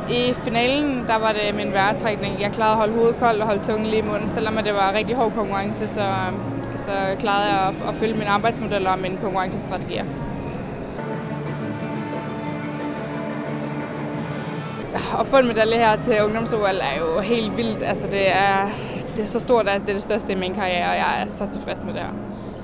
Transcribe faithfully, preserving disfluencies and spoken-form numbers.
I finalen der var det min vejrtrækning. Jeg klarede at holde hovedet koldt og holde tungen lige i munden, selvom det var rigtig hård konkurrence, så, så klarede jeg at, at følge mine arbejdsmodeller og mine konkurrencestrategier. At få en medalje her til ungdoms-O L er jo helt vildt. Altså, det, er, det er så stort, at det er det største i min karriere, og jeg er så tilfreds med det her.